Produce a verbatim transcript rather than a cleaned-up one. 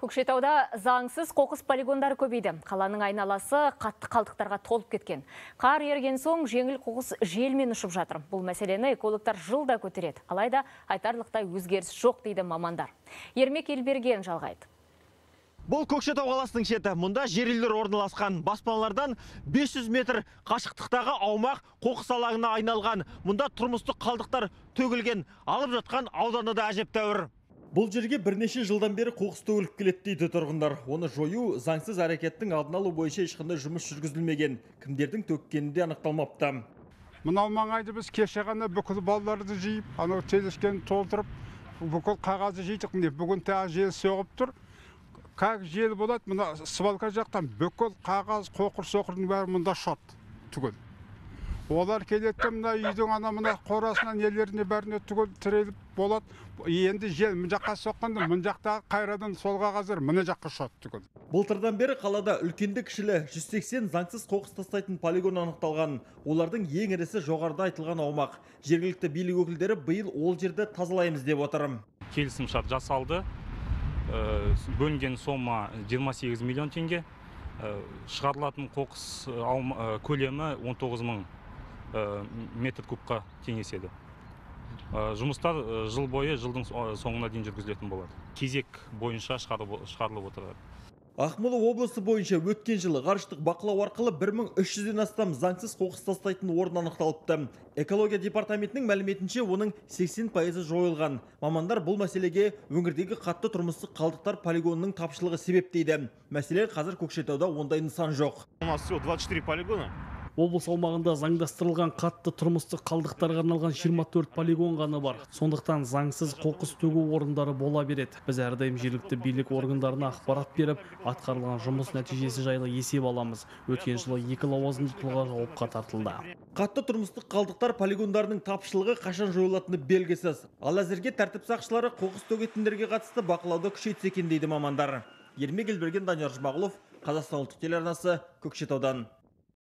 Көкшетауда заңсыз қоқыс полигондары көбейді. Қаланың айналасы қатты қалдықтарға толып кеткен. Қар ерген соң жеңіл қоқыс желмен ұшып жатыр. Бұл мәселені экологтар жылда көтереді. Алайда айтарлықтай өзгеріс жоқ дейді мамандар. Ермек Елберген жалғайды. Бұл Көкшетау қаласының шеті. Мұнда жер үйлер орналасқан. Баспаналардан бес жүз метр қашықтықтағы аумақ қоқыс алаңына айналған. Мұнда тұрмыстық қалдықтар төгілген. Алып жатқан ауданы да әжептәуір. Бұл жерге бірнеше жылдан бері қоқыс төгіліп келеді дейді тұрғындар. Оны жою заңсыз әрекеттің алдын алу бойынша ешқандай жұмыс жүргізілмеген. Кімдердің төккені де анықталмапты. Мынау маңайды біз кеше ғана бүкіл балаларды жиып, анау телескені толтырып, бүкіл қағазды жейдік. Бүгін тағы жел соғып тұр. Как жел болады, мына свалка жақтан бүкіл қағаз, қоқыр-соқырдың бәрі мұнда шот түгел. Олар келетті мына үйдің ана мына қорасынан елеріне бәріне түгел тіреліп болады. Енді жел мұн жаққа соққанда, мұн жақтағы қайрадан солға қазір мұны жаққа шот түгел. Былтырдан бері қалада үлкенді кішілі жүз сексен заңсыз қоқыс тастайтын полигон анықталған. Олардың ең ірісі жоғарыда айтылған аумақ. Жергілікті билік өкілдері биыл ол жерді тазалаймыз деп отыр. Келісім шарт жасалды. Бөлінген сома жиырма сегіз миллион теңге. Шығарылатын қоқыс көлемі он тоғыз мың метр кубқа теңеседі. Жұмыстар жыл бойы жылдың соңына дейін жүргізілетін болады. Кезек бойынша шығарылып отырады. Ақмола облысы бойынша өткен жылы ғарыштық бақылау арқылы бір мың үш жүзден астам заңсыз қоқыс тастайтын орын анықталыпты. Экология департаментінің мәліметінше оның сексен пайызы жойылған. Мамандар бұл мәселеге өңірдегі қатты тұрмыстық қалдықтар полигонының тапшылығы себеп дейді. Мәселен, қазір Көкшетауда ондай нысан жоқ. У нас всего двадцать четыре полигона. Облыс аумағында заңдастырылған қатты тұрмыстық қалдықтарға арналған жиырма төрт полигон ғана бар. Сондықтан заңсыз қоқыс төгу орындары бола береді. Біз әрдайым жергілікті билік органдарына ақпарат беріп, атқарылған жұмыс нәтижесі жайлы есеп аламыз. Өткен жылы екі лауазымды тұлға жауапқа тартылды. Қатты тұрмыстық қалдықтар полигондарының тапшылығы қашан жойылатыны белгісіз. Ал әзірге тәртіп сақшылары қоқыс төгетіндерге қатысты бақылауды күшейтсе екен дейді мамандар. Ермек Елберген, Данияр Жұмағұлов, Қазақстан ұлттық телеарнасы, Көкшетаудан.